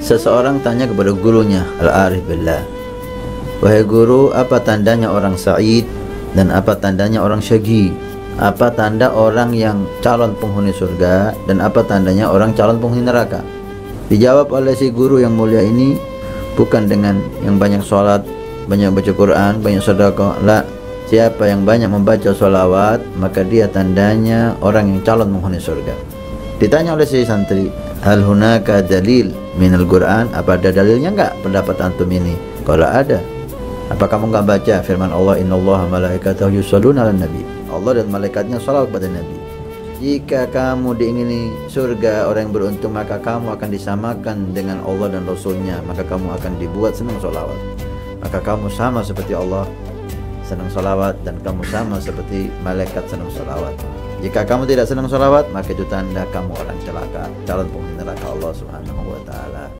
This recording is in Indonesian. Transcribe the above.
Seseorang tanya kepada gurunya, Al-Arif Billah, "Wahai guru, apa tandanya orang sa'id dan apa tandanya orang syaqi? Apa tanda orang yang calon penghuni surga dan apa tandanya orang calon penghuni neraka?" Dijawab oleh si guru yang mulia ini, bukan dengan yang banyak sholat, banyak baca Quran, banyak sedekah. La, siapa yang banyak membaca sholawat, maka dia tandanya orang yang calon penghuni surga. Ditanya oleh si santri, "Hal hunaka dalil minal Quran?" Apa ada dalilnya enggak pendapat antum ini? Kalau ada, apa kamu enggak baca firman Allah, "Innallaha malaikatahu yusholluna 'alan nabi." Allah dan malaikatnya shalawat pada Nabi. Jika kamu diingini surga orang yang beruntung, maka kamu akan disamakan dengan Allah dan Rasulnya, maka kamu akan dibuat senang sholawat. Maka kamu sama seperti Allah senang sholawat dan kamu sama seperti malaikat senang sholawat. Jika kamu tidak senang sholawat, maka itu tanda kamu orang celaka, calon penghuni neraka Allah Subhanahu wa ta'ala.